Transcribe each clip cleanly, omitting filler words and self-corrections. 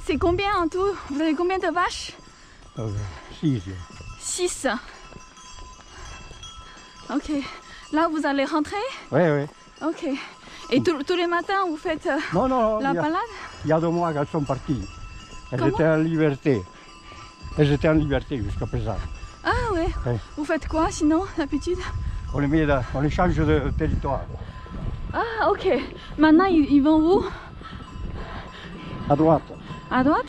C'est combien en tout? Vous avez combien de vaches? 6. 6. Ok. Là, vous allez rentrer? Oui, oui. Ok. Et tous les matins, vous faites Non, la balade? il y a 2 mois qu'elles sont parties. Elles Comment? étaient en liberté. Elles étaient en liberté jusqu'à présent. Ah ouais. Oui. Vous faites quoi sinon, d'habitude? On les change de territoire. Ah ok. Maintenant, ils vont où? À droite. À droite?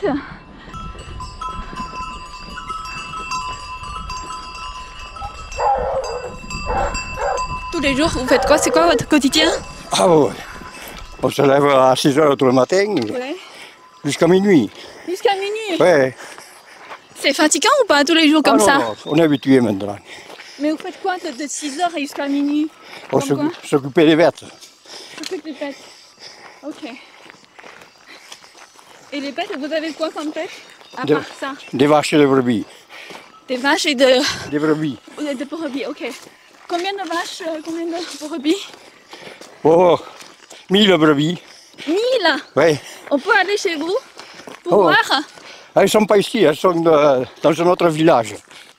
Tous les jours, vous faites quoi? C'est quoi votre quotidien? Ah ouais. On se lève à 6 heures tout le matin Ouais. jusqu'à minuit. Jusqu'à minuit? Ouais. C'est fatigant ou pas tous les jours comme Ah, ça? non, on est habitué maintenant. Mais vous faites quoi de 6h jusqu'à minuit? On Comme quoi? s'occupait des bêtes. S'occupe des bêtes. Ok. Et les bêtes, vous avez quoi comme bêtes? À part ça? Des vaches et des brebis. Des vaches et Des brebis. de brebis, ok. Combien de vaches, combien de brebis? Oh, 1000 brebis. 1000? Oui. On peut aller chez vous pour Oh. voir? Elles ne sont pas ici, elles sont dans un autre village.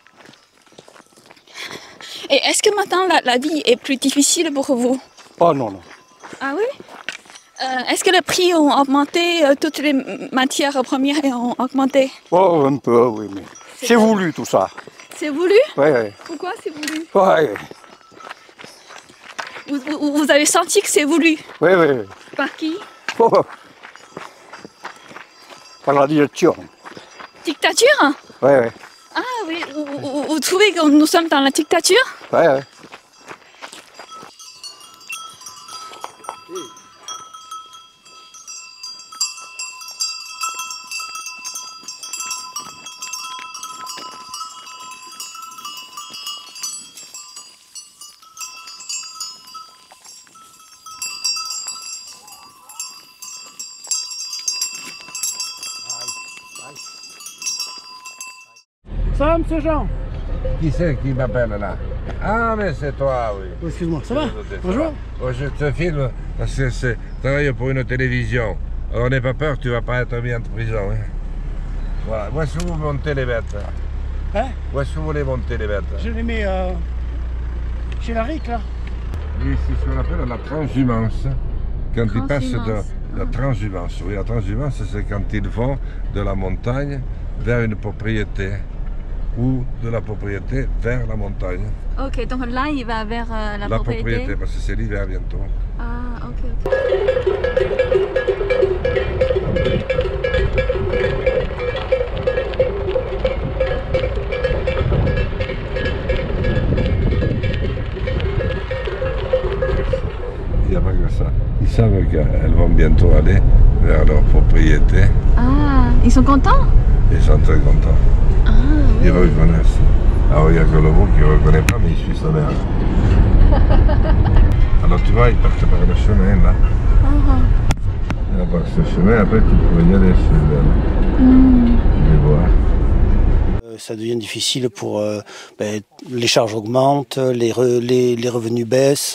Et est-ce que maintenant la vie est plus difficile pour vous? Oh non, non. Ah oui? Est-ce que les prix ont augmenté, toutes les matières premières ont augmenté? Oh, un peu, oui, mais c'est voulu tout ça. C'est voulu? Oui, oui. Pourquoi c'est voulu? Oui, Vous avez senti que c'est voulu? oui, oui. Par qui? Oh. Par la direction. Dictature? Oui, oui. Ah oui, vous trouvez que nous sommes dans la dictature? Oui, oui. Ça va, monsieur Jean? Qui c'est qui m'appelle là? Ah, mais c'est toi, oui. Oh, excuse-moi, ça va? Bonjour. Oh, je te filme parce que je travaille pour une télévision. Alors n'aie pas peur, tu vas pas être mis en prison. Hein. Voilà, où est-ce que vous montez les bêtes? Hein? Où est-ce que vous voulez monter les bêtes? Je les mets chez la RIC, là. Oui, c'est ce qu'on appelle la transhumance. Quand ils passent de Transhumance. la transhumance, oui, la transhumance, c'est quand ils vont de la montagne vers une propriété ou de la propriété vers la montagne. Ok, donc là, il va vers la propriété, parce que c'est l'hiver bientôt. Ah, ok. Il n'y a pas que ça. Ils savent qu'elles vont bientôt aller vers leur propriété. Ah, ils sont contents? Ils sont très contents. Ah, Ils reconnaissent. Alors il n'y a que le mot qui ne reconnaît pas, mais il suit sa mère. Alors tu vois, ils partent par le chemin là. Et par ce chemin, après tu peux y aller sur les voies. Ça devient difficile pour les charges augmentent, les revenus baissent,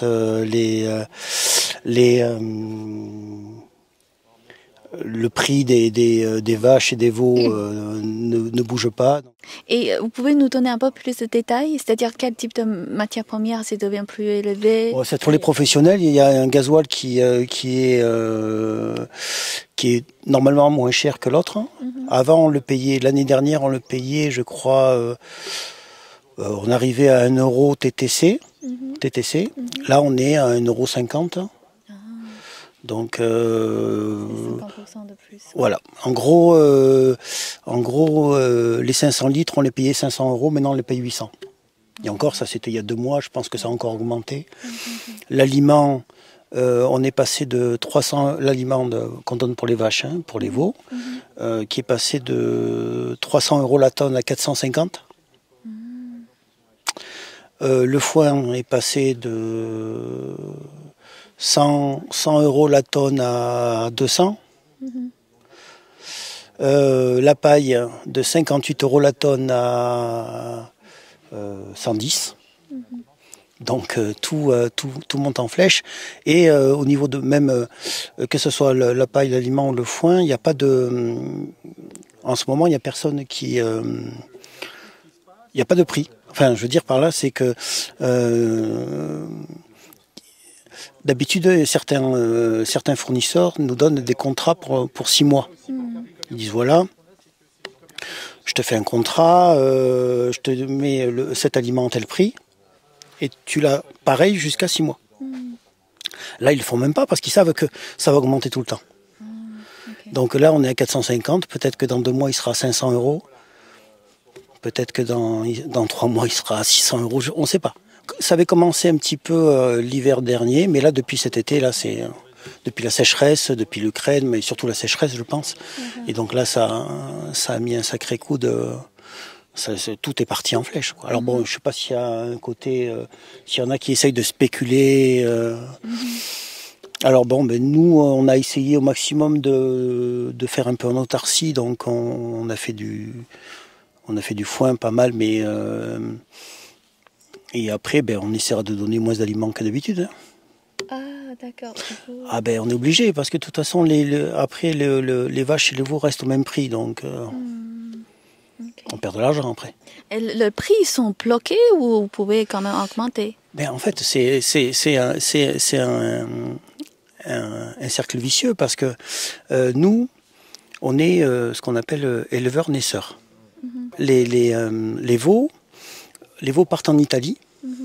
le prix des vaches et des veaux ne bouge pas. Et vous pouvez nous donner un peu plus de détails? C'est-à-dire quel type de matière première ça devient plus élevé? Bon, c'est pour les professionnels, il y a un gasoil qui est normalement moins cher que l'autre. Avant, on le payait, l'année dernière, on le payait, je crois, on arrivait à 1 euro TTC. Là, on est à 1,50 €. Donc, 50% de plus. voilà. En gros, les 500 litres, on les payait 500 €, maintenant on les paye 800. Et encore, ça c'était il y a 2 mois, je pense que ça a encore augmenté. L'aliment, on est passé de 300, l'aliment qu'on donne pour les vaches, hein, pour les veaux, qui est passé de 300 € la tonne à 450. Le foin est passé de 100 € la tonne à 200. La paille de 58 € la tonne à 110. Donc tout monte en flèche. Et au niveau de même, que ce soit la paille, l'aliment ou le foin, il n'y a pas de En ce moment, il n'y a personne qui... il n'y a pas de prix. Enfin, je veux dire par là, c'est que d'habitude, certains fournisseurs nous donnent des contrats pour 6 mois. Ils disent voilà, je te fais un contrat, je te mets cet aliment à tel prix, et tu l'as pareil jusqu'à 6 mois. Là, ils ne le font même pas parce qu'ils savent que ça va augmenter tout le temps. Okay. Donc là, on est à 450, peut-être que dans 2 mois, il sera à 500 €. Peut-être que dans 3 mois, il sera à 600 €, on ne sait pas. Ça avait commencé un petit peu l'hiver dernier, mais là, depuis cet été, là, c'est depuis la sécheresse, depuis l'Ukraine, mais surtout la sécheresse, je pense. Et donc là, ça a mis un sacré coup de... tout est parti en flèche, quoi. Alors bon, je ne sais pas s'il y a un côté... s'il y en a qui essayent de spéculer... Alors bon, ben nous, on a essayé au maximum de faire un peu en autarcie, donc on a fait du foin pas mal, mais... et après, ben, on essaiera de donner moins d'aliments que d'habitude. Ah, d'accord. Ah ben, on est obligé, parce que de toute façon, après, les vaches et les veaux restent au même prix, donc Okay. on perd de l'argent après. Et le prix, ils sont bloqués ou vous pouvez quand même augmenter? Ben, en fait, c'est un cercle vicieux, parce que nous, on est ce qu'on appelle éleveurs-naisseurs. Les veaux partent en Italie.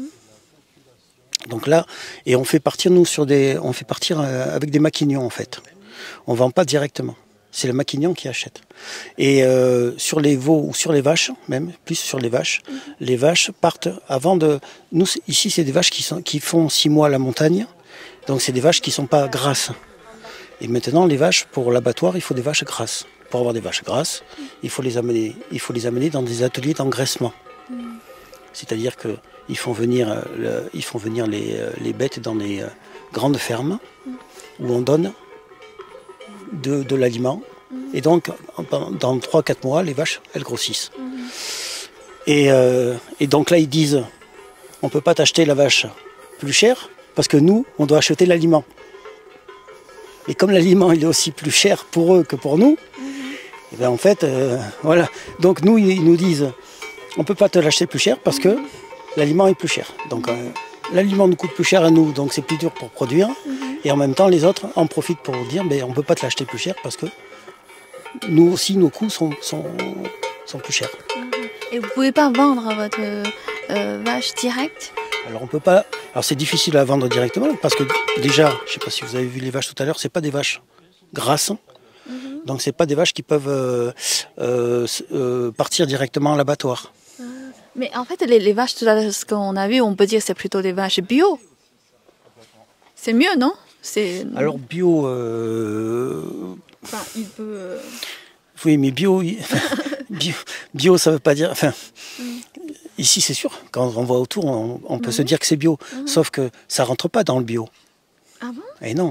Donc là, et on fait partir avec des maquignons en fait. On vend pas directement. C'est le maquignon qui achète. Et sur les veaux ou sur les vaches, même plus sur les vaches partent avant de. Nous ici, c'est des vaches qui font 6 mois à la montagne. Donc c'est des vaches qui sont pas grasses. Et maintenant, les vaches pour l'abattoir, il faut des vaches grasses. Pour avoir des vaches grasses, il faut les amener dans des ateliers d'engraissement. C'est-à-dire qu'ils font venir les bêtes dans des grandes fermes où on donne de l'aliment. Et donc, dans 3-4 mois, les vaches, elles grossissent. Et donc là, ils disent, on ne peut pas t'acheter la vache plus chère parce que nous, on doit acheter l'aliment. Et comme l'aliment, il est aussi plus cher pour eux que pour nous, et bien en fait, voilà. Donc nous, ils nous disent, on ne peut pas te l'acheter plus cher parce que l'aliment est plus cher. Donc l'aliment nous coûte plus cher à nous, donc c'est plus dur pour produire. Et en même temps, les autres en profitent pour dire, ben, on ne peut pas te l'acheter plus cher parce que nous aussi, nos coûts sont plus chers. Et vous ne pouvez pas vendre votre vache directe? Alors on peut pas. Alors c'est difficile à vendre directement parce que déjà, je ne sais pas si vous avez vu les vaches tout à l'heure, c'est pas des vaches grasses. Donc c'est pas des vaches qui peuvent partir directement à l'abattoir. Mais en fait, les vaches, tout à l'heure, ce qu'on a vu, on peut dire que c'est plutôt des vaches bio. C'est mieux, non? Alors bio... Enfin, il peut... Oui, mais bio, bio, ça veut pas dire... Enfin, ici, c'est sûr, quand on voit autour, on peut se dire que c'est bio. Sauf que ça rentre pas dans le bio. Ah bon? Et non.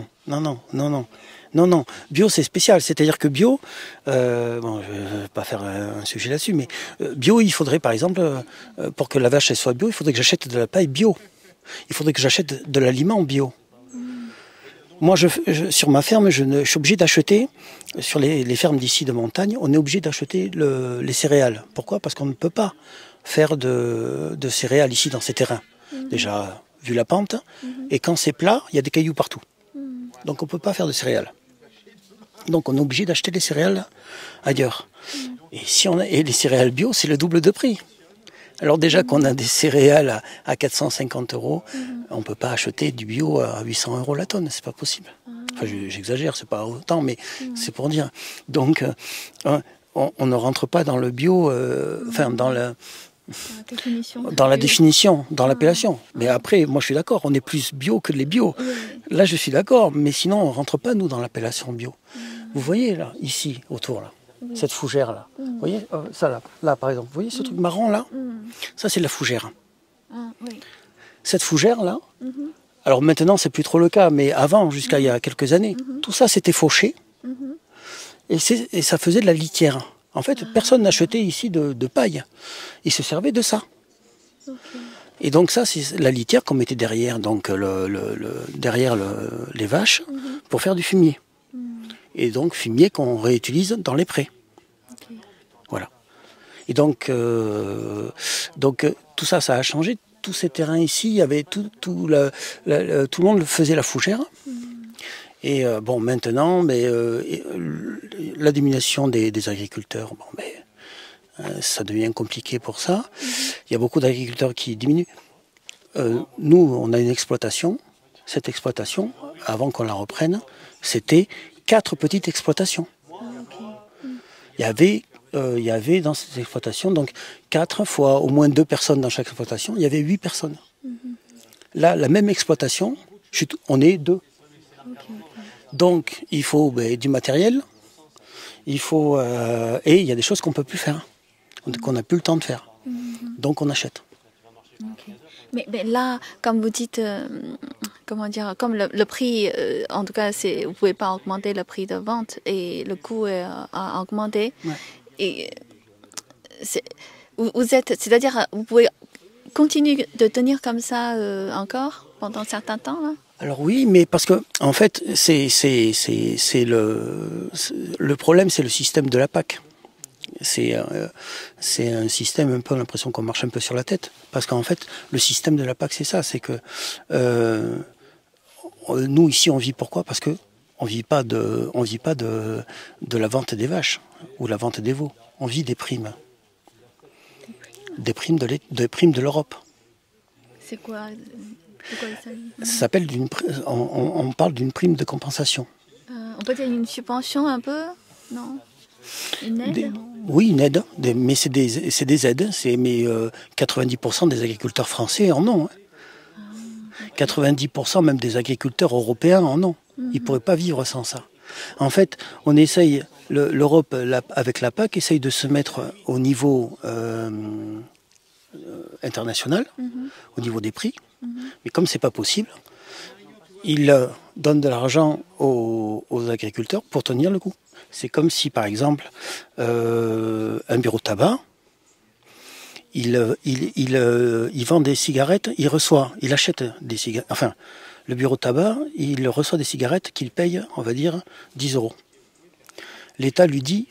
Bio, c'est spécial. C'est-à-dire que bio... bon, je ne vais pas faire un sujet là-dessus, mais bio, il faudrait, par exemple, pour que la vache elle soit bio, il faudrait que j'achète de la paille bio. Il faudrait que j'achète de l'aliment bio. Moi, sur ma ferme, je suis obligé d'acheter, sur les fermes d'ici de montagne, on est obligé d'acheter les céréales. Pourquoi? Parce qu'on ne peut pas faire de céréales ici dans ces terrains. Déjà, vu la pente, et quand c'est plat, il y a des cailloux partout. Donc on ne peut pas faire de céréales. Donc on est obligé d'acheter des céréales ailleurs. Et les céréales bio, c'est le double de prix. Alors déjà qu'on a des céréales à 450 €, on ne peut pas acheter du bio à 800 € la tonne, c'est pas possible. Enfin j'exagère, c'est pas autant, mais c'est pour dire. Donc on ne rentre pas dans le bio, enfin dans la définition, dans l'appellation. Mais après, moi je suis d'accord, on est plus bio que les bio. Là je suis d'accord, mais sinon on ne rentre pas nous dans l'appellation bio. Vous voyez là, ici, autour là. Cette fougère là, vous voyez ça là par exemple, vous voyez ce truc marron là, ça c'est la fougère. Cette fougère là, alors maintenant c'est plus trop le cas, mais avant, jusqu'à il y a quelques années, tout ça c'était fauché et ça faisait de la litière. En fait, personne n'achetait ici de paille, ils se servaient de ça. Et donc ça c'est la litière qu'on mettait derrière, donc derrière les vaches pour faire du fumier. Et donc fumier qu'on réutilise dans les prés. Et donc tout ça a changé. Tous ces terrains ici, il y avait tout le monde faisait la fougère. Et bon, maintenant, la diminution des agriculteurs, ça devient compliqué pour ça. Il y a beaucoup d'agriculteurs qui diminuent. Nous, on a une exploitation. Cette exploitation, avant qu'on la reprenne, c'était 4 petites exploitations. Il y avait dans cette exploitation, donc 4 fois au moins 2 personnes dans chaque exploitation, il y avait 8 personnes. Là, la même exploitation, on est 2. Donc, il faut du matériel, et il y a des choses qu'on ne peut plus faire, qu'on n'a plus le temps de faire. Donc, on achète. Mais là, comme vous dites, comment dire, comme le prix, en tout cas, vous ne pouvez pas augmenter le prix de vente et le coût a augmenté. Ouais. Et c'est-à-dire, vous pouvez continuer de tenir comme ça encore pendant un certain temps là? Alors oui, mais parce que en fait, le problème, c'est le système de la PAC. C'est un système un peu, l'impression qu'on marche un peu sur la tête. Parce qu'en fait, le système de la PAC, c'est ça, c'est que nous ici, on vit pourquoi? Parce que on vit pas de la vente des vaches ou la vente des veaux. On vit des primes. Des primes de l'Europe. C'est quoi ça s'appelle on parle d'une prime de compensation. On peut dire une subvention un peu? Non? Une aide? Oui, une aide, mais c'est des aides. Mais 90% des agriculteurs français en ont. 90% même des agriculteurs européens en ont. Ils ne pourraient pas vivre sans ça. En fait, on essaye, l'Europe, avec la PAC, essaye de se mettre au niveau international, au niveau des prix. Mais comme ce n'est pas possible, ils donnent de l'argent aux agriculteurs pour tenir le coup. C'est comme si, par exemple, un bureau de tabac, il vend des cigarettes, il achète des cigarettes. Enfin, le bureau de tabac, il reçoit des cigarettes qu'il paye, on va dire, 10 €. L'État lui dit,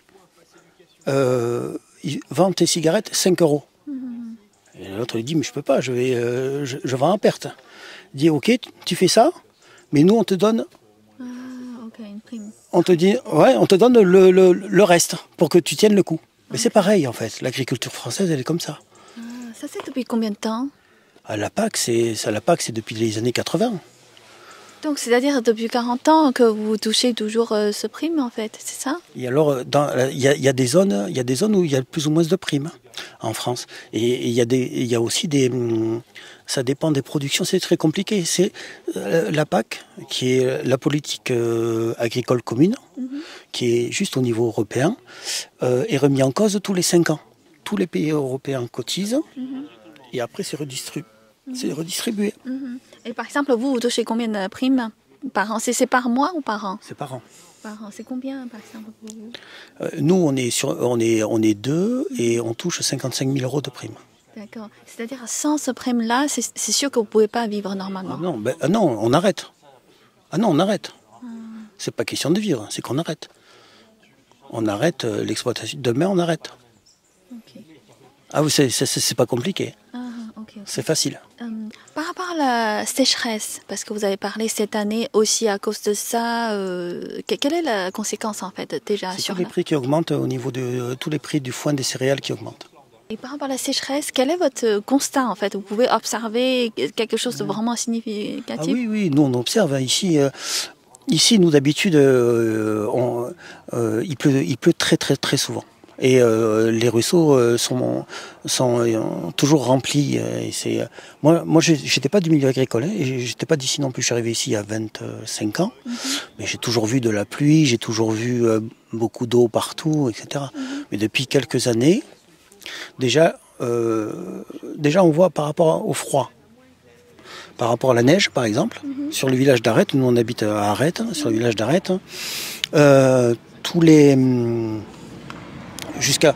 vends tes cigarettes 5 €. Et l'autre lui dit, mais je peux pas, je vends en perte. Il dit, ok, tu fais ça, mais nous on te donne... une prime. On te donne le reste pour que tu tiennes le coup. Mais c'est pareil en fait, l'agriculture française elle est comme ça. Ça c'est depuis combien de temps? La PAC c'est depuis les années 80. Donc c'est-à-dire depuis 40 ans que vous touchez toujours ce prime en fait, c'est ça? Et alors il y a des zones où il y a plus ou moins de primes en France. Et il y a aussi ça dépend des productions, c'est très compliqué. C'est la PAC, qui est la politique agricole commune, qui est juste au niveau européen, est remis en cause tous les 5 ans. Tous les pays européens cotisent, et après c'est redistribué. Et par exemple, vous touchez combien de primes par an? C'est par mois ou par an? C'est par an. Par an, c'est combien par exemple pour vous? Nous, on est 2 et on touche 55 000 € de primes. D'accord. C'est-à-dire, sans ce prime-là, c'est sûr que vous ne pouvez pas vivre normalement. Non, on arrête. Ah non, on arrête. C'est pas question de vivre, c'est qu'on arrête. On arrête l'exploitation. Demain, on arrête. Okay. Ah oui, c'est pas compliqué. Okay. C'est facile. Par rapport à la sécheresse, parce que vous avez parlé cette année aussi à cause de ça, quelle est la conséquence en fait déjà sur tous les prix qui augmentent au niveau de tous les prix du foin des céréales qui augmentent. Et par rapport à la sécheresse, quel est votre constat en fait? Vous pouvez observer quelque chose de vraiment significatif? Ah oui, nous on observe ici. Ici, nous d'habitude, il pleut très très très souvent. Et les ruisseaux sont toujours remplis. Et moi, j'étais pas du milieu agricole, et j'étais pas d'ici non plus. Je suis arrivé ici il y a 25 ans, mais j'ai toujours vu de la pluie, j'ai toujours vu beaucoup d'eau partout, etc. Mais depuis quelques années, déjà, on voit par rapport au froid, par rapport à la neige, par exemple, sur le village d'Arrête, nous on habite à Arrête, sur le village d'Arrête, tous les jusqu'à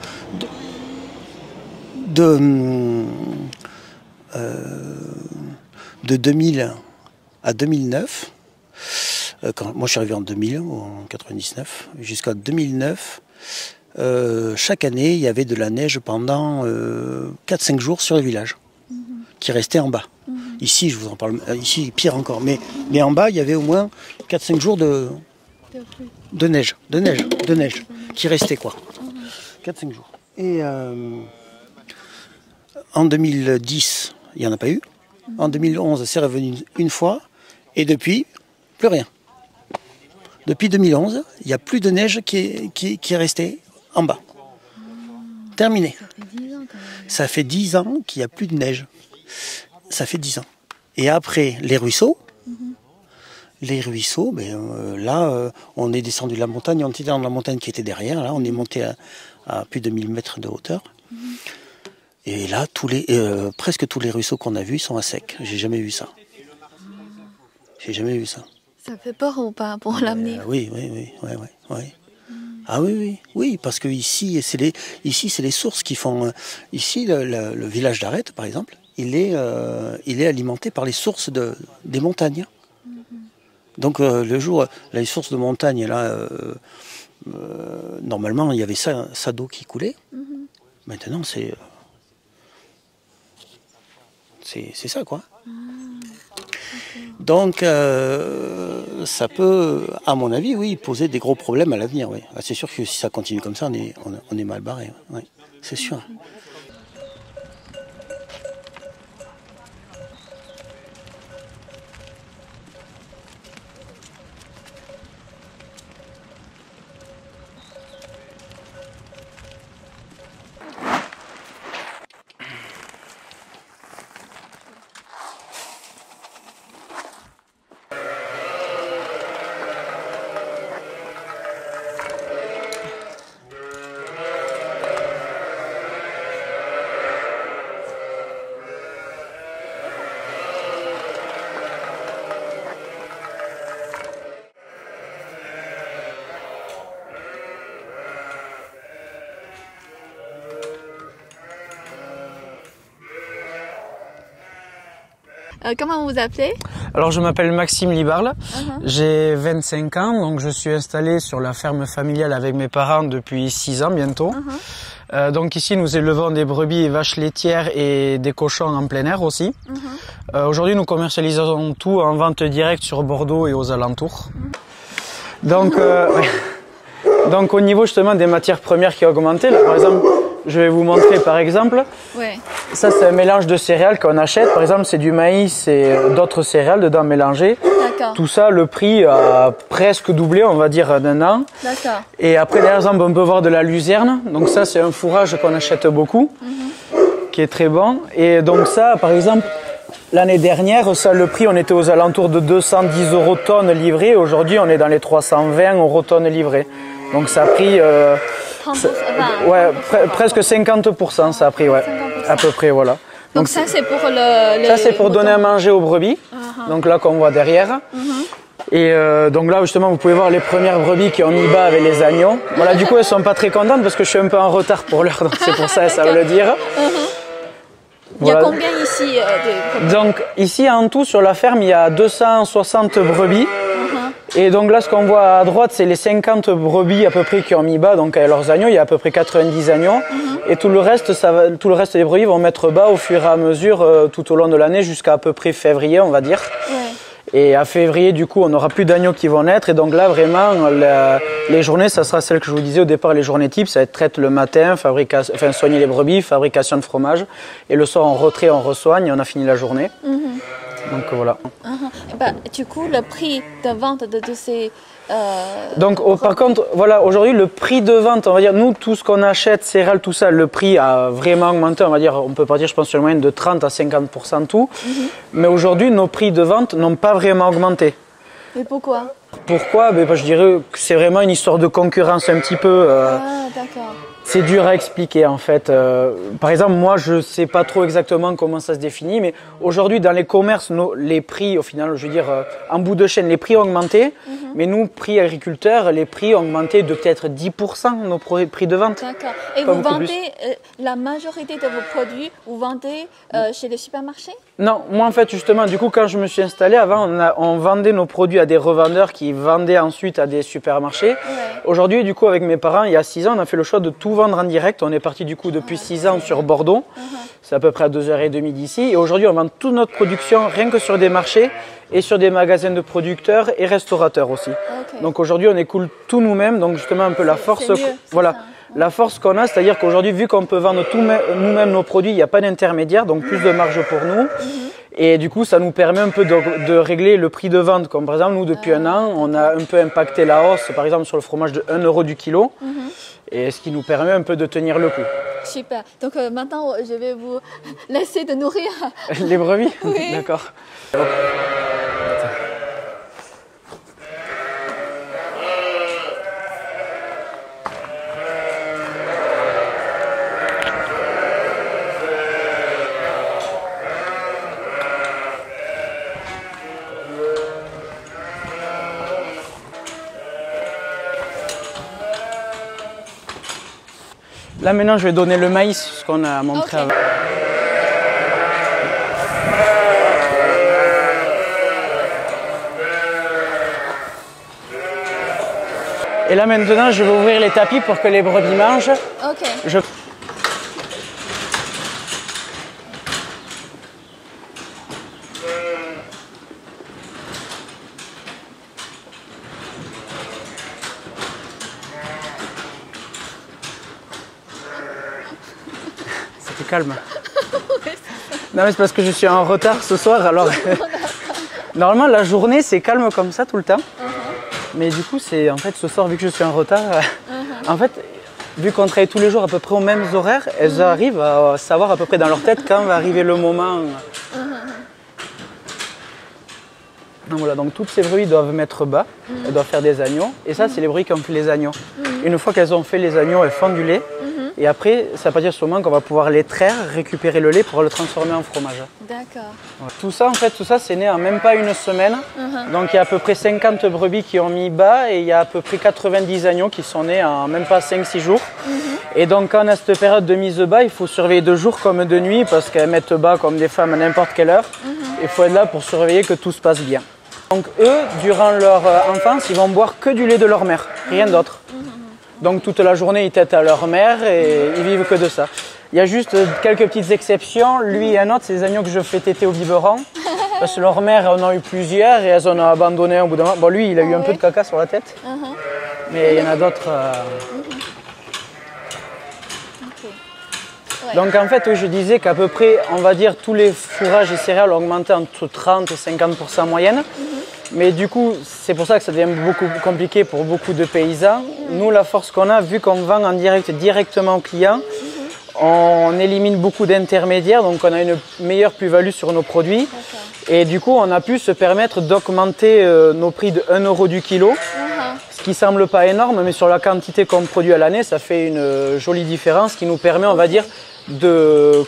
de 2000 à 2009, quand moi je suis arrivé en 2000 ou en 99, jusqu'à 2009, chaque année, il y avait de la neige pendant 4-5 jours sur le village, qui restait en bas. Ici, je vous en parle, ici, pire encore. Mais en bas, il y avait au moins 4-5 jours de neige, qui restait quoi. 4-5 jours. Et en 2010, il n'y en a pas eu. En 2011, c'est revenu une fois. Et depuis, plus rien. Depuis 2011, il n'y a plus de neige qui est restée en bas. Terminé. Ça fait 10 ans qu'il n'y a plus de neige. Ça fait 10 ans. Et après, les ruisseaux, là, on est descendu de la montagne, on était dans la montagne qui était derrière, là, on est monté à plus de 1000 mètres de hauteur. Et là, presque tous les ruisseaux qu'on a vus sont à sec. J'ai jamais vu ça. J'ai jamais vu ça. Ça fait peur ou pas pour l'avenir? Oui. Ah oui, parce que ici, c'est les sources qui font. Ici, le village d'Arrête, par exemple, il est alimenté par les sources des montagnes. Donc le jour, les sources de montagne, là, normalement, il y avait ça d'eau qui coulait. Maintenant, c'est ça, quoi. Donc, ça peut, à mon avis, oui, poser des gros problèmes à l'avenir. Oui. C'est sûr que si ça continue comme ça, on est mal barré. Oui. C'est sûr. Comment vous vous appelez? Alors je m'appelle Maxime Libarle, j'ai 25 ans, donc je suis installé sur la ferme familiale avec mes parents depuis 6 ans bientôt. Donc ici nous élevons des brebis et vaches laitières et des cochons en plein air aussi. Aujourd'hui nous commercialisons tout en vente directe sur Bordeaux et aux alentours. Donc, donc au niveau justement des matières premières qui ont augmenté, là par exemple, je vais vous montrer par exemple. Ouais. Ça c'est un mélange de céréales qu'on achète, par exemple c'est du maïs et d'autres céréales dedans mélangées. D'accord. Tout ça, le prix a presque doublé, on va dire, en un an. D'accord. Et après, par exemple, on peut voir de la luzerne. Donc ça, c'est un fourrage qu'on achète beaucoup, qui est très bon. Et donc ça, par exemple, l'année dernière, ça, le prix, on était aux alentours de 210 € tonne livrée. Aujourd'hui, on est dans les 320 € tonne livrée. Donc ça a pris... presque 50%, ça a pris, ouais. 50%. À peu près, voilà. Donc ça, c'est pour ça, c'est pour donner à manger aux brebis. Donc là, qu'on voit derrière. Et donc là, justement, vous pouvez voir les premières brebis qui ont mis bas avec les agneaux. Voilà, du coup, elles sont pas très contentes parce que je suis un peu en retard pour l'heure. Donc c'est pour ça, ça veut le dire. Il y a combien ici de brebis? Donc ici, en tout, sur la ferme, il y a 260 brebis. Et donc là, ce qu'on voit à droite, c'est les 50 brebis à peu près qui ont mis bas, donc leurs agneaux. Il y a à peu près 90 agneaux. Et tout le reste, tout le reste des brebis vont mettre bas au fur et à mesure tout au long de l'année jusqu'à peu près février, on va dire. Et à février, du coup, on n'aura plus d'agneaux qui vont naître. Et donc là, vraiment, les journées, ça sera celle que je vous disais au départ, les journées types. Ça va être traite le matin, soigner les brebis, fabrication de fromage. Et le soir, on retrait, on resoigne et on a fini la journée. Donc voilà. Du coup, le prix de vente de ces... Donc par contre, voilà, aujourd'hui le prix de vente, on va dire, nous tout ce qu'on achète, céréales, tout ça, le prix a vraiment augmenté, on va dire, on peut partir je pense sur une moyenne de 30 à 50% tout. Mais aujourd'hui, nos prix de vente n'ont pas vraiment augmenté. Et pourquoi? Pourquoi? Je dirais que c'est vraiment une histoire de concurrence un petit peu. D'accord. C'est dur à expliquer en fait. Par exemple, moi je ne sais pas trop exactement comment ça se définit, mais aujourd'hui dans les commerces, les prix, au final, je veux dire, en bout de chaîne, les prix ont augmenté, mais nous, prix agriculteurs, les prix ont augmenté de peut-être 10% nos prix de vente. D'accord. Et vous vendez la majorité de vos produits, vous vendez chez les supermarchés? Non, moi en fait justement, du coup quand je me suis installé, avant on vendait nos produits à des revendeurs qui vendaient ensuite à des supermarchés. Ouais. Aujourd'hui, du coup, avec mes parents, il y a 6 ans, on a fait le choix de tout vendre en direct. On est parti du coup depuis 6 ans sur Bordeaux. C'est à peu près à 2h30 d'ici. Et aujourd'hui, on vend toute notre production rien que sur des marchés et sur des magasins de producteurs et restaurateurs aussi. Ok. Donc aujourd'hui, on écoule tout nous-mêmes. Donc justement, un peu la force. C'est mieux, c'est voilà. ça. La force qu'on a, c'est-à-dire qu'aujourd'hui, vu qu'on peut vendre tout nous-mêmes nos produits, il n'y a pas d'intermédiaire, donc plus de marge pour nous. Et du coup, ça nous permet un peu de régler le prix de vente. Comme par exemple, nous, depuis un an, on a un peu impacté la hausse, par exemple, sur le fromage de 1 € du kilo. Et ce qui nous permet un peu de tenir le coup. Super. Donc maintenant, je vais vous laisser de nourrir. Les brebis? Oui. D'accord. Là maintenant je vais donner le maïs, ce qu'on a montré Ok. avant. Et là maintenant je vais ouvrir les tapis pour que les brebis mangent. Ok. C'était calme. Non mais c'est parce que je suis en retard ce soir alors. Normalement la journée c'est calme comme ça tout le temps. Mais du coup c'est en fait ce soir vu que je suis en retard, en fait vu qu'on travaille tous les jours à peu près aux mêmes horaires, elles arrivent à savoir à peu près dans leur tête quand va arriver le moment. Donc voilà, donc toutes ces brebis doivent mettre bas, elles doivent faire des agneaux. Et ça, c'est les brebis qui ont fait les agneaux. Une fois qu'elles ont fait les agneaux, elles font du lait. Et après, ça veut pas dire sûrement qu'on va pouvoir les traire, récupérer le lait pour le transformer en fromage. D'accord. Ouais. Tout ça, en fait, tout ça, c'est né en même pas une semaine. Donc il y a à peu près 50 brebis qui ont mis bas et il y a à peu près 90 agneaux qui sont nés en même pas 5-6 jours. Et donc quand on a cette période de mise bas, il faut surveiller de jour comme de nuit parce qu'elles mettent bas comme des femmes à n'importe quelle heure. Il faut être là pour surveiller que tout se passe bien. Donc eux, durant leur enfance, ils vont boire que du lait de leur mère, rien d'autre. Donc toute la journée, ils têtent à leur mère et ils vivent que de ça. Il y a juste quelques petites exceptions. Lui et un autre, c'est des agneaux que je fais téter au biberon. Parce que leur mère en a eu plusieurs et elles en ont abandonné au bout d'un moment. Bon, lui, il a eu un peu de caca sur la tête. Mais il y en a d'autres. Ouais. Donc en fait, oui, je disais qu'à peu près, on va dire, tous les fourrages et céréales ont augmenté entre 30 et 50% en moyenne. Mais du coup, c'est pour ça que ça devient beaucoup plus compliqué pour beaucoup de paysans. Nous, la force qu'on a, vu qu'on vend en direct directement aux clients, on élimine beaucoup d'intermédiaires, donc on a une meilleure plus-value sur nos produits. Et du coup, on a pu se permettre d'augmenter nos prix de 1 € du kilo. Ce qui semble pas énorme, mais sur la quantité qu'on produit à l'année, ça fait une jolie différence qui nous permet, on va dire, de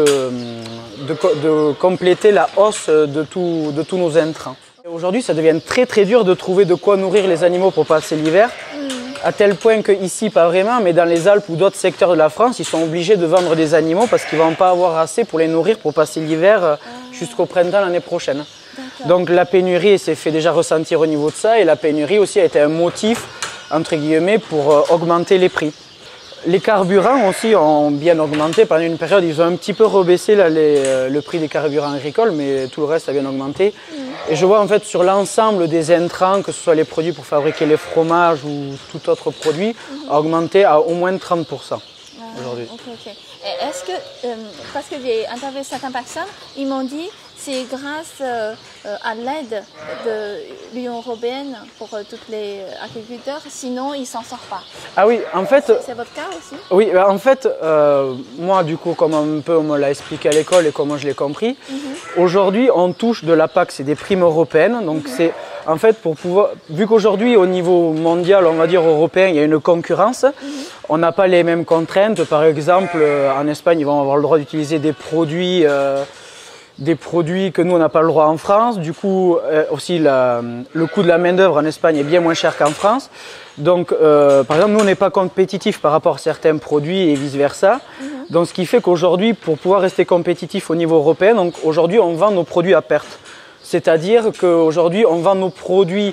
compléter la hausse de tous nos intrants. Aujourd'hui, ça devient très très dur de trouver de quoi nourrir les animaux pour passer l'hiver. À tel point qu'ici, pas vraiment, mais dans les Alpes ou d'autres secteurs de la France, ils sont obligés de vendre des animaux parce qu'ils ne vont pas avoir assez pour les nourrir pour passer l'hiver jusqu'au printemps l'année prochaine. Donc la pénurie s'est fait déjà ressentir au niveau de ça et la pénurie aussi a été un motif, entre guillemets, pour augmenter les prix. Les carburants aussi ont bien augmenté. Pendant une période, ils ont un petit peu rebaissé là, le prix des carburants agricoles, mais tout le reste a bien augmenté. Et je vois en fait sur l'ensemble des intrants, que ce soit les produits pour fabriquer les fromages ou tout autre produit, a augmenté à au moins 30% aujourd'hui. Ok. Est-ce que, parce que j'ai interviewé certaines personnes, ils m'ont dit c'est grâce à l'aide de l'Union européenne pour tous les agriculteurs, sinon ils ne s'en sortent pas. Ah oui, en fait... C'est votre cas aussi? Oui, en fait, moi du coup, comme un peu on me l'a expliqué à l'école et comment je l'ai compris, aujourd'hui on touche de la PAC, c'est des primes européennes, donc c'est en fait pour pouvoir, vu qu'aujourd'hui au niveau mondial, on va dire européen, il y a une concurrence, on n'a pas les mêmes contraintes. Par exemple, en Espagne, ils vont avoir le droit d'utiliser des produits que nous on n'a pas le droit en France. Du coup, aussi le coût de la main d'œuvre en Espagne est bien moins cher qu'en France. Donc, par exemple, nous on n'est pas compétitif par rapport à certains produits et vice versa. Donc, ce qui fait qu'aujourd'hui, pour pouvoir rester compétitif au niveau européen, donc aujourd'hui on vend nos produits à perte. C'est-à-dire qu'aujourd'hui on vend nos produits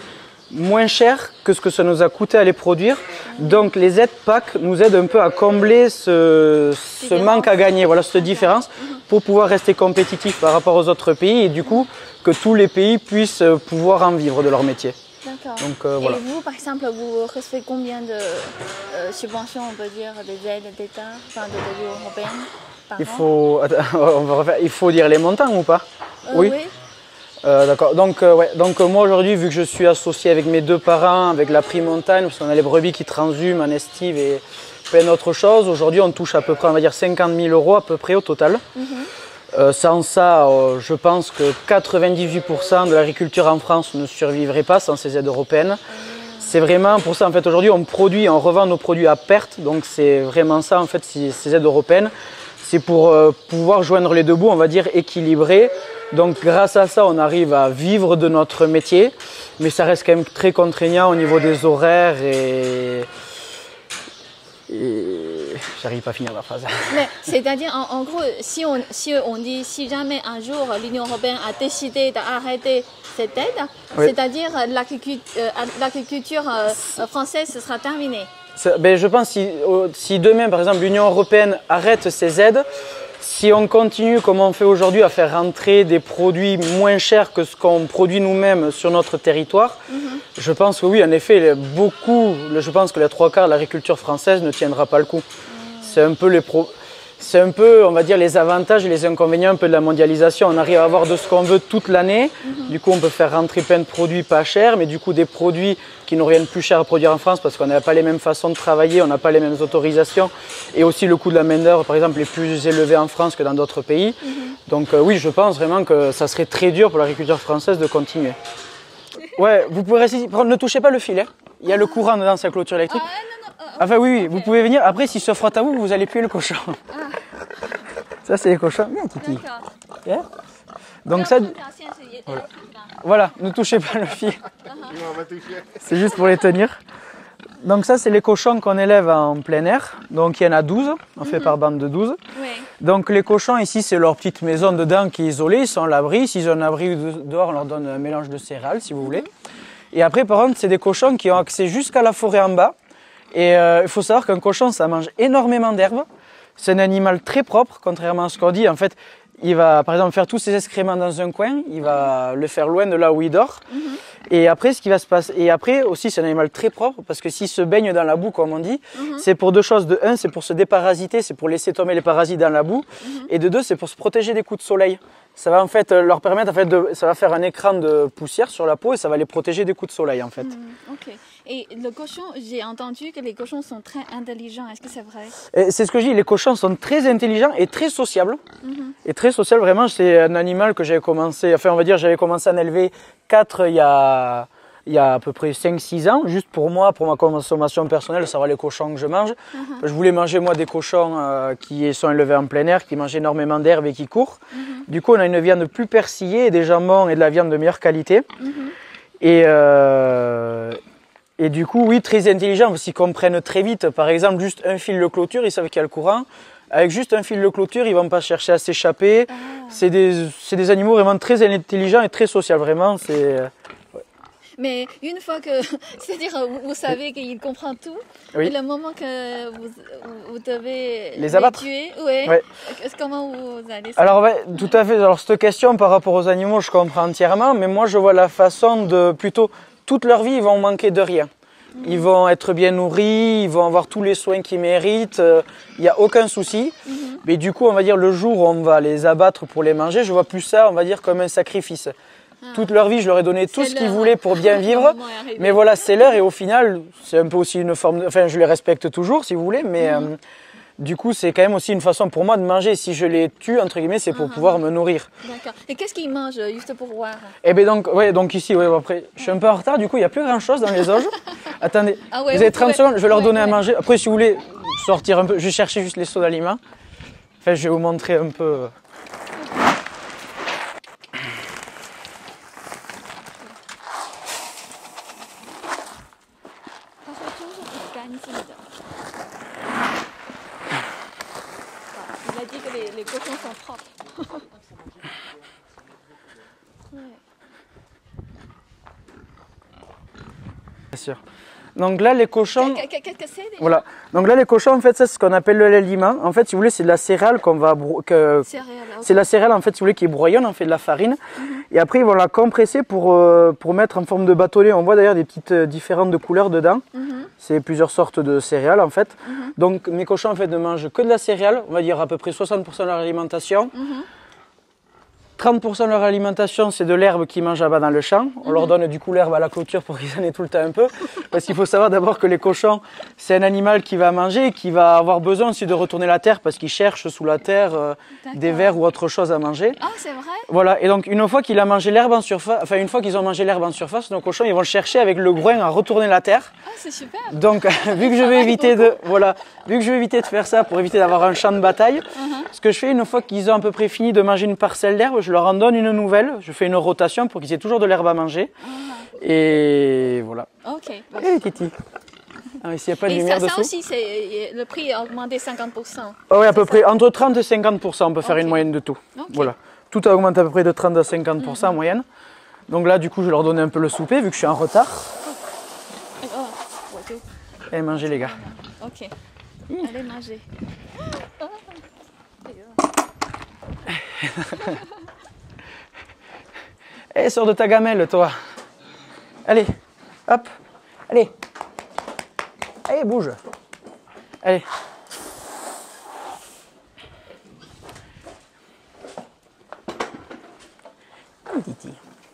moins cher que ce que ça nous a coûté à les produire. Donc les aides PAC nous aident un peu à combler ce manque à gagner, voilà, cette différence, pour pouvoir rester compétitif par rapport aux autres pays et du coup que tous les pays puissent pouvoir en vivre de leur métier. D'accord. Donc, voilà. Et vous, par exemple, vous recevez combien de subventions, on peut dire, des aides d'État, enfin de l'Union européenne par an? Il faut dire les montants ou pas? Oui. D'accord. Donc moi aujourd'hui, vu que je suis associé avec mes deux parents, avec la prix montagne, parce qu'on a les brebis qui transhument en estive et plein d'autres choses, aujourd'hui on touche à peu près, on va dire 50 000 € à peu près au total. Sans ça, je pense que 98% de l'agriculture en France ne survivrait pas sans ces aides européennes. C'est vraiment pour ça en fait aujourd'hui on revend nos produits à perte, donc c'est vraiment ça en fait ces aides européennes. C'est pour pouvoir joindre les deux bouts, on va dire équilibrer. Donc grâce à ça, on arrive à vivre de notre métier, mais ça reste quand même très contraignant au niveau des horaires et j'arrive pas à finir la phrase. C'est-à-dire, en gros, si jamais un jour l'Union européenne a décidé d'arrêter cette aide, oui. c'est-à-dire l'agriculture française sera terminée. Je pense si demain, par exemple, l'Union européenne arrête ces aides, si on continue comme on fait aujourd'hui à faire rentrer des produits moins chers que ce qu'on produit nous-mêmes sur notre territoire, je pense que oui, en effet, je pense que les 3/4 de l'agriculture française ne tiendra pas le coup. C'est un peu, on va dire, les avantages et les inconvénients un peu de la mondialisation. On arrive à avoir de ce qu'on veut toute l'année. Du coup, on peut faire rentrer plein de produits pas chers, mais du coup, des produits qui nous reviennent plus cher à produire en France parce qu'on n'a pas les mêmes façons de travailler, on n'a pas les mêmes autorisations. Et aussi, le coût de la main-d'œuvre, par exemple, est plus élevé en France que dans d'autres pays. Donc, oui, je pense vraiment que ça serait très dur pour l'agriculture française de continuer. Ouais, vous pouvez rester. Ne touchez pas le fil, hein. Il y a le courant dans sa clôture électrique. Enfin oui, vous pouvez venir. Après, s'il se frotte à vous, vous allez puer le cochon. Ça, c'est les cochons. Viens, Titi. Yeah. Donc ça... Voilà, ne touchez pas le fil. C'est juste pour les tenir. Donc ça, c'est les cochons qu'on élève en plein air. Donc il y en a 12, on fait par bande de 12. Oui. Donc les cochons, ici, c'est leur petite maison dedans qui est isolée. Ils sont à l'abri. S'ils ont un abri dehors, on leur donne un mélange de céréales, si vous voulez. Et après, par contre, c'est des cochons qui ont accès jusqu'à la forêt en bas. Et il faut savoir qu'un cochon, ça mange énormément d'herbe. C'est un animal très propre, contrairement à ce qu'on dit. En fait, il va, par exemple, faire tous ses excréments dans un coin. Il va le faire loin de là où il dort. Et après, ce qui va se passer... Et après, aussi, c'est un animal très propre, parce que s'il se baigne dans la boue, comme on dit, c'est pour deux choses. De un, c'est pour se déparasiter, c'est pour laisser tomber les parasites dans la boue. Et de deux, c'est pour se protéger des coups de soleil. Ça va en fait leur permettre, ça va faire un écran de poussière sur la peau et ça va les protéger des coups de soleil, en fait. Ok. Et le cochon, j'ai entendu que les cochons sont très intelligents. Est-ce que c'est vrai? C'est ce que je dis, les cochons sont très intelligents et très sociables. Et très sociables, vraiment, c'est un animal que j'avais commencé, enfin on va dire, j'avais commencé à en élever 4 il y a à peu près 5-6 ans, juste pour moi, pour ma consommation personnelle, savoir les cochons que je mange. Je voulais manger moi des cochons qui sont élevés en plein air, qui mangent énormément d'herbe et qui courent. Du coup, on a une viande plus persillée, des jambons et de la viande de meilleure qualité. Et du coup, oui, très intelligents, parce qu'ils comprennent très vite. Par exemple, juste un fil de clôture, ils savent qu'il y a le courant. Avec juste un fil de clôture, ils ne vont pas chercher à s'échapper. C'est des animaux vraiment très intelligents et très sociaux, vraiment. Mais une fois que, c'est-à-dire, vous savez qu'il comprend tout, et le moment que vous devez les tuer, comment vous allez ça? Alors, tout à fait. Alors, cette question par rapport aux animaux, je comprends entièrement, mais moi, je vois la façon de plutôt toute leur vie, ils vont manquer de rien. Ils vont être bien nourris, ils vont avoir tous les soins qu'ils méritent, il n'y a aucun souci. Mais du coup, on va dire, le jour où on va les abattre pour les manger, je vois plus ça, on va dire, comme un sacrifice. Toute leur vie, je leur ai donné tout ce qu'ils voulaient pour bien vivre. Mais voilà, c'est l'heure et au final, c'est un peu aussi une forme... Enfin, je les respecte toujours, si vous voulez, mais du coup, c'est quand même aussi une façon pour moi de manger. Si je les tue, entre guillemets, c'est pour pouvoir me nourrir. D'accord. Et qu'est-ce qu'ils mangent, juste pour voir? Eh bien, donc ici, après, je suis un peu en retard, du coup, il n'y a plus grand-chose dans les auges. Attendez, vous avez 30 secondes, je vais leur donner à manger. Après, si vous voulez sortir un peu, je vais chercher juste les seaux d'aliments. Enfin, je vais vous montrer un peu... Il a dit que les cochons sont propres. sûr. Donc là, les cochons... Qu'est-ce que c'est déjà? Voilà. Donc là, les cochons, en fait, c'est ce qu'on appelle le l'aliment. En fait, si vous voulez, c'est de la céréale qu'on va... C'est la céréale, en fait, si vous voulez, qui est brouillonne, on fait de la farine. Et après, ils vont la compresser pour mettre en forme de bâtonnet. On voit d'ailleurs des petites différentes de couleurs dedans. C'est plusieurs sortes de céréales, en fait. Donc, mes cochons, en fait, ne mangent que de la céréale. On va dire à peu près 60% de leur alimentation. 30% de leur alimentation, c'est de l'herbe qu'ils mangent là-bas dans le champ. On leur donne du coup l'herbe à la clôture pour qu'ils en aient tout le temps un peu. Parce qu'il faut savoir d'abord que les cochons, c'est un animal qui va manger et qui va avoir besoin aussi de retourner la terre parce qu'il cherche sous la terre des vers ou autre chose à manger. Ah, c'est vrai? Voilà, et donc une fois qu'il a mangé l'herbe en surface, enfin une fois qu'ils ont mangé l'herbe en surface, nos cochons, ils vont chercher avec le groin à retourner la terre. Ah, c'est super. Donc, vu que je vais éviter de faire ça pour éviter d'avoir un champ de bataille, ce que je fais une fois qu'ils ont à peu près fini de manger une parcelle d'herbe, je leur en donne une nouvelle. Je fais une rotation pour qu'ils aient toujours de l'herbe à manger. Et voilà. Ok. Et Titi. Ah, ici, il n'y a pas de lumière dessous. Ça aussi, le prix a augmenté 50%. Oh, oui, à peu près. Entre 30 et 50%, on peut faire une moyenne de tout. Okay. Voilà. Tout a augmenté à peu près de 30 à 50% en moyenne. Donc là, du coup, je leur donne un peu le souper, vu que je suis en retard. Allez, manger, les gars. Ok. Allez, manger. Allez, sors de ta gamelle, toi. Allez, hop. Allez. Allez, bouge. Allez. Titi.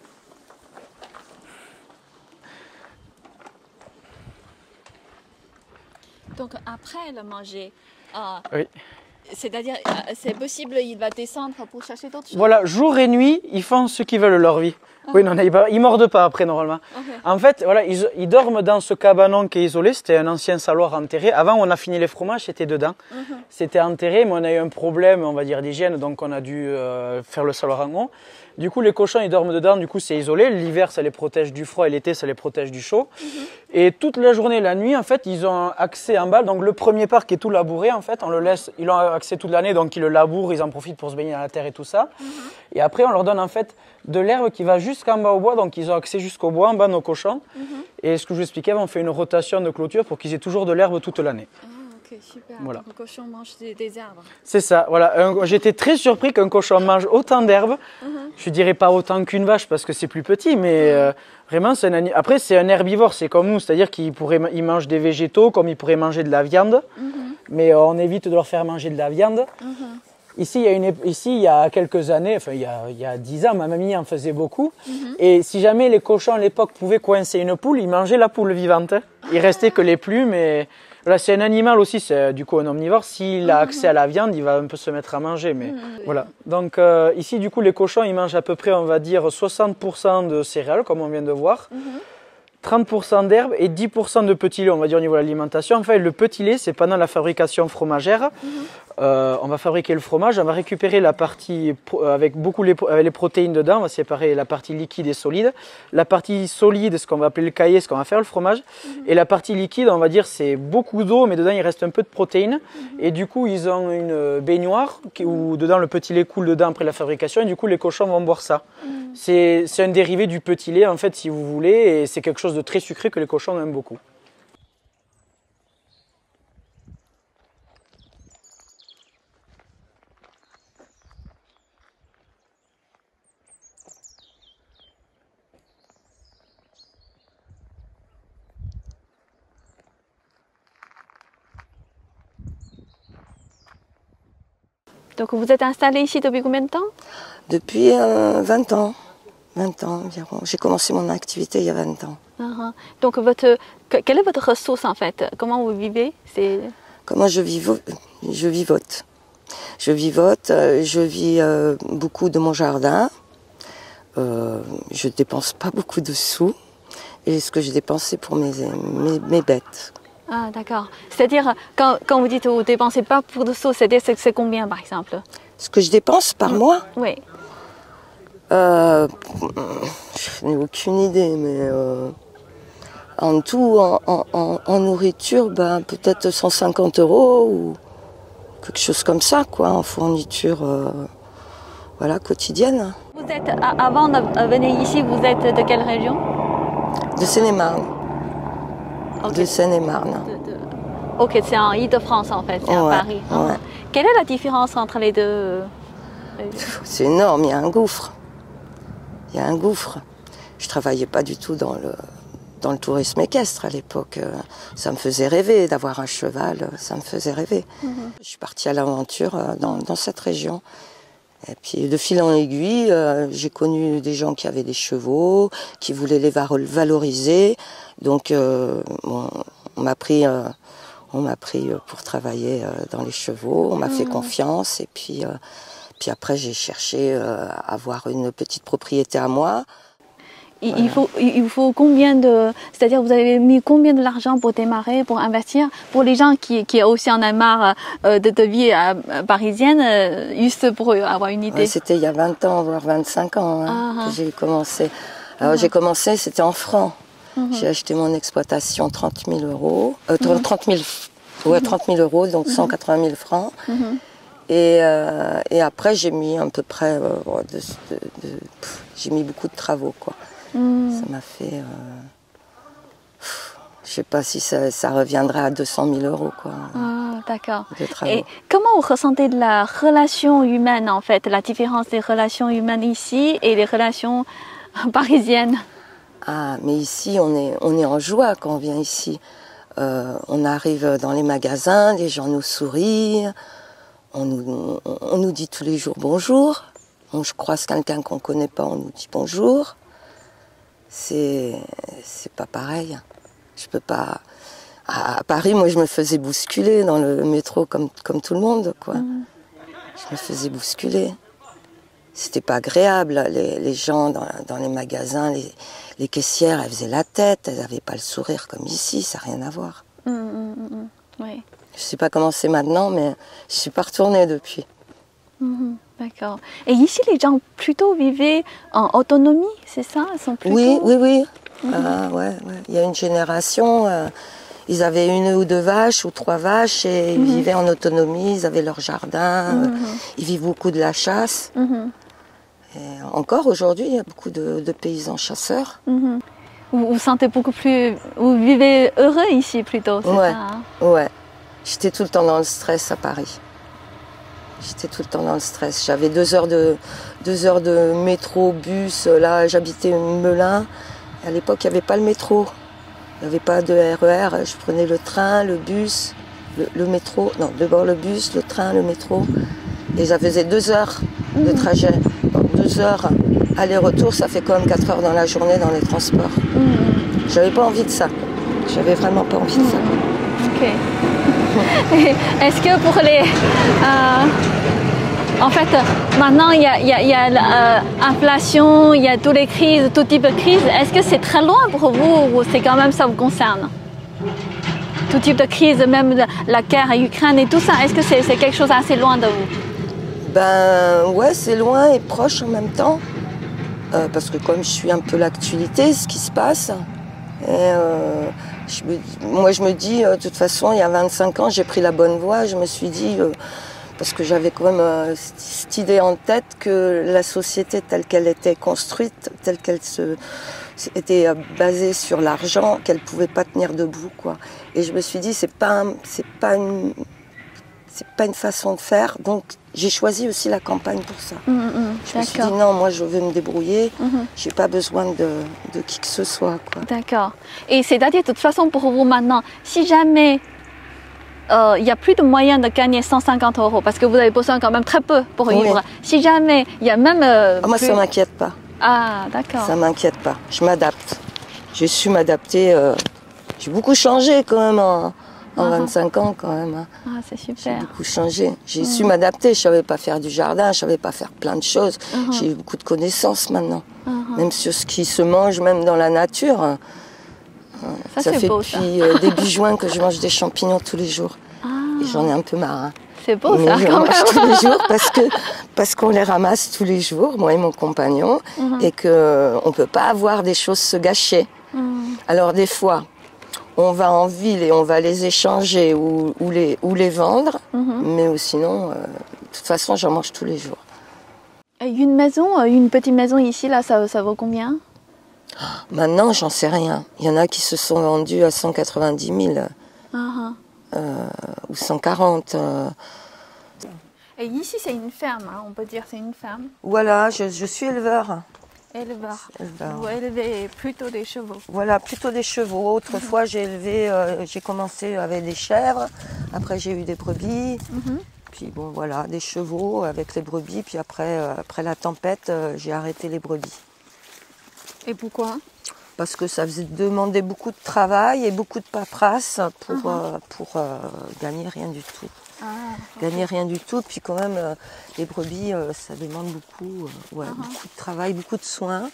Donc après le manger, oui. C'est-à-dire, c'est possible, il va descendre pour chercher d'autres choses? Voilà, jour et nuit, ils font ce qu'ils veulent leur vie. Oui, non, ils mordent pas après normalement. En fait, voilà, ils dorment dans ce cabanon qui est isolé. C'était un ancien saloir enterré. Avant, on a fini les fromages, c'était dedans. C'était enterré, mais on a eu un problème, on va dire, d'hygiène, donc on a dû faire le saloir en haut. Du coup, les cochons, ils dorment dedans, du coup, c'est isolé. L'hiver, ça les protège du froid et l'été, ça les protège du chaud. Et toute la journée et la nuit, en fait, ils ont accès en bas. Donc, le premier parc est tout labouré, en fait. On le laisse, ils ont accès toute l'année, donc ils le labourent, ils en profitent pour se baigner dans la terre et tout ça. Et après, on leur donne, en fait, de l'herbe qui va jusqu'en bas au bois. Donc, ils ont accès jusqu'au bois, en bas, nos cochons. Et ce que je vous expliquais, on fait une rotation de clôture pour qu'ils aient toujours de l'herbe toute l'année. Ok, super. Voilà. Donc, le cochon mange des herbes. C'est ça, voilà. J'étais très surpris qu'un cochon mange autant d'herbes. Je dirais pas autant qu'une vache parce que c'est plus petit, mais vraiment, c'est un Après, c'est un herbivore, c'est comme nous, c'est-à-dire qu'il mange des végétaux comme il pourrait manger de la viande, mais on évite de leur faire manger de la viande. Ici, il y a quelques années, enfin il y a 10 ans, ma mamie en faisait beaucoup. Et si jamais les cochons à l'époque pouvaient coincer une poule, ils mangeaient la poule vivante. Il restait que les plumes. Et voilà, c'est un animal aussi, c'est du coup un omnivore. S'il a accès à la viande, il va un peu se mettre à manger. Mais voilà. Donc ici, du coup, les cochons, ils mangent à peu près, on va dire, 60% de céréales, comme on vient de voir. 30% d'herbe et 10% de petit lait, on va dire au niveau de l'alimentation. Enfin, le petit lait, c'est pendant la fabrication fromagère. On va fabriquer le fromage, on va récupérer la partie avec les protéines dedans, on va séparer la partie liquide et solide. La partie solide, ce qu'on va appeler le caillé, ce qu'on va faire le fromage. Et la partie liquide, on va dire, c'est beaucoup d'eau, mais dedans il reste un peu de protéines. Et du coup, ils ont une baignoire où dedans le petit lait coule dedans après la fabrication. Et du coup, les cochons vont boire ça. C'est un dérivé du petit lait, en fait, si vous voulez, et c'est quelque chose de très sucré que les cochons aiment beaucoup. Donc vous êtes installé ici depuis combien de temps? Depuis 20 ans. 20 ans environ. J'ai commencé mon activité il y a 20 ans. Donc quelle est votre ressource en fait? Comment vous vivez? Comment je vivote? Je vivote. Je vis beaucoup de mon jardin. Je dépense pas beaucoup de sous. Et ce que je dépense, c'est pour mes bêtes. Ah, d'accord. C'est-à-dire, quand vous dites que vous ne dépensez pas pour de sous, c'est combien par exemple? Ce que je dépense par mois? Oui. Je n'ai aucune idée, mais en tout, en nourriture, peut-être 150 € ou quelque chose comme ça, quoi, en fourniture voilà, quotidienne. Vous êtes, avant de venir ici, vous êtes de quelle région? De Seine-et-Marne. Okay. De Seine-et-Marne. Ok, c'est en Île-de-France en fait, c'est à Paris. Ouais. Quelle est la différence entre les deux? C'est énorme, il y a un gouffre. Il y a un gouffre. Je travaillais pas du tout dans le tourisme équestre à l'époque. Ça me faisait rêver d'avoir un cheval, ça me faisait rêver. Je suis partie à l'aventure dans cette région. Et puis de fil en aiguille, j'ai connu des gens qui avaient des chevaux, qui voulaient les valoriser. Donc on m'a pris pour travailler dans les chevaux, on m'a fait confiance. Et puis après j'ai cherché à avoir une petite propriété à moi. Voilà. Il faut combien de... C'est-à-dire, vous avez mis combien de l'argent pour démarrer, pour investir? Pour les gens qui aussi en ont marre de vie parisienne, juste pour avoir une idée. Ouais, c'était il y a 20 ans, voire 25 ans que j'ai commencé. Alors j'ai commencé, c'était en francs. J'ai acheté mon exploitation 30 000 euros. 30 000 euros, donc 180 000 francs. Et après, j'ai mis à peu près... j'ai mis beaucoup de travaux, quoi. Ça m'a fait... je sais pas si ça reviendrait à 200 000 euros, quoi. Ah, d'accord. Et comment vous ressentez de la relation humaine, en fait, la différence des relations humaines ici et les relations parisiennes? Ah, mais ici, on est en joie quand on vient ici. On arrive dans les magasins, les gens nous sourient, on nous dit tous les jours bonjour. Je croise quelqu'un qu'on ne connaît pas, on nous dit bonjour. C'est pas pareil. Je peux pas... À Paris, moi, je me faisais bousculer dans le métro comme tout le monde, quoi. Je me faisais bousculer. C'était pas agréable. Les gens dans les magasins, les caissières, elles faisaient la tête, elles n'avaient pas le sourire comme ici, ça n'a rien à voir. Oui. Je sais pas comment c'est maintenant, mais je suis pas retournée depuis. D'accord. Et ici, les gens plutôt vivaient en autonomie, c'est ça? Ils sont plutôt... Oui. Ouais. Il y a une génération, ils avaient 1 ou 2 vaches ou 3 vaches et ils vivaient en autonomie, ils avaient leur jardin, ils vivent beaucoup de la chasse. Et encore aujourd'hui, il y a beaucoup de paysans chasseurs. Vous sentez beaucoup plus... Vous vivez heureux ici plutôt, c'est ça, hein? Ouais. J'étais tout le temps dans le stress à Paris. J'étais tout le temps dans le stress. J'avais 2 heures de métro, bus. Là, j'habitais Melun. À l'époque, il n'y avait pas le métro. Il n'y avait pas de RER. Je prenais le train, le bus, le métro. Non, d'abord le bus, le train, le métro. Et ça faisait 2 heures de trajet. Donc 2 heures aller-retour, ça fait quand même 4 heures dans la journée dans les transports. J'avais pas envie de ça. J'avais vraiment pas envie de ça. Ok. Est-ce que pour les... en fait, maintenant, il y a l'inflation, il y a toutes les crises, tout type de crise. Est-ce que c'est très loin pour vous ou c'est quand même ça vous concerne? Tout type de crise, même la guerre à Ukraine et tout ça, est-ce que c'est quelque chose assez loin de vous? Ben ouais, c'est loin et proche en même temps. Parce que comme je suis un peu l'actualité, ce qui se passe. Et moi je me dis, de toute façon, il y a 25 ans, j'ai pris la bonne voie. Je me suis dit, parce que j'avais quand même cette idée en tête que la société telle qu'elle était construite, telle qu'elle était basée sur l'argent, qu'elle ne pouvait pas tenir debout, quoi. Et je me suis dit, c'est pas une façon de faire. Donc j'ai choisi aussi la campagne pour ça. Je me suis dit non, moi je veux me débrouiller. J'ai pas besoin de qui que ce soit, quoi. D'accord. Et c'est-à-dire de toute façon pour vous maintenant, si jamais il n'y a plus de moyens de gagner 150 €, parce que vous avez besoin quand même très peu pour vivre. Si jamais il y a même... moi ça m'inquiète pas. Ah, d'accord. Ça m'inquiète pas. Je m'adapte. J'ai su m'adapter. J'ai beaucoup changé quand même en 25 ans quand même. Ah, c'est super. J'ai beaucoup changé. J'ai su m'adapter. Je ne savais pas faire du jardin, je ne savais pas faire plein de choses. J'ai eu beaucoup de connaissances maintenant. Même sur ce qui se mange, même dans la nature. Ça fait beau, depuis début juin que je mange des champignons tous les jours. Et j'en ai un peu marre. C'est beau ça, je mange tous les jours parce qu'on les ramasse tous les jours, moi et mon compagnon, et qu'on ne peut pas avoir des choses se gâcher. Alors des fois, on va en ville et on va les échanger ou les vendre, mais sinon, de toute façon, j'en mange tous les jours. Une maison, une petite maison ici, là, ça vaut combien? Maintenant, j'en sais rien. Il y en a qui se sont vendus à 190 000 ou 140. Et ici, c'est une ferme, hein, on peut dire c'est une ferme. Voilà, je suis éleveur. Éleveur. Éleveur. Vous élevez plutôt des chevaux. Voilà, plutôt des chevaux. Autrefois, j'ai commencé avec des chèvres. Après, j'ai eu des brebis. Puis bon, voilà, des chevaux avec les brebis. Puis après la tempête, j'ai arrêté les brebis. Et pourquoi? Parce que ça faisait demander beaucoup de travail et beaucoup de paperasse pour gagner rien du tout. Gagner rien du tout. Puis quand même, les brebis, ça demande beaucoup, beaucoup de travail, beaucoup de soins.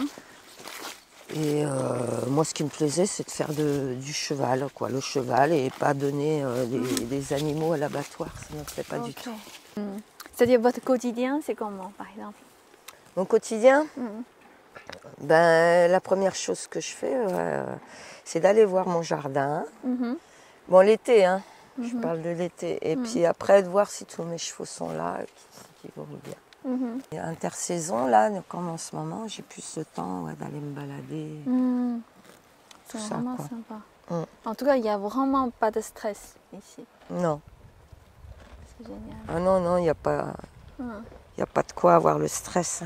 Et moi, ce qui me plaisait, c'est de faire du cheval, quoi, le cheval, et pas donner des animaux à l'abattoir. Ça ne me plaît pas du tout. C'est-à-dire, votre quotidien, c'est comment, par exemple? Mon quotidien, ben, la première chose que je fais, c'est d'aller voir mon jardin. Bon, l'été, hein. Je parle de l'été. Et puis après, de voir si tous mes chevaux sont là, qui vont bien. Et intersaison, là, comme en ce moment, j'ai plus ce temps d'aller me balader. C'est vraiment sympa. En tout cas, il n'y a vraiment pas de stress ici. Non. C'est génial. Ah non, non, il n'y a pas de quoi avoir le stress.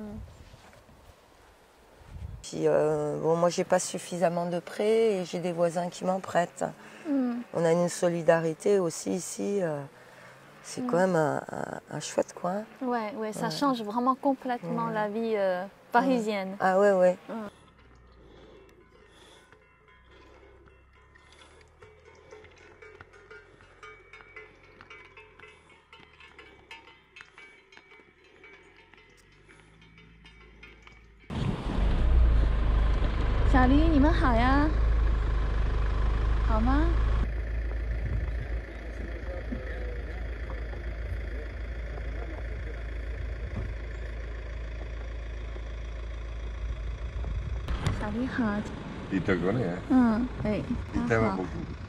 Puis, bon, moi, j'ai pas suffisamment de prêts et j'ai des voisins qui m'en prêtent. On a une solidarité aussi ici. C'est quand même un chouette coin. Ouais, ça change vraiment complètement la vie parisienne. Ah ouais. Salut, 你们好呀？好吗？小丽好。 Il te connaît, hein? Oui. Il t'aime beaucoup.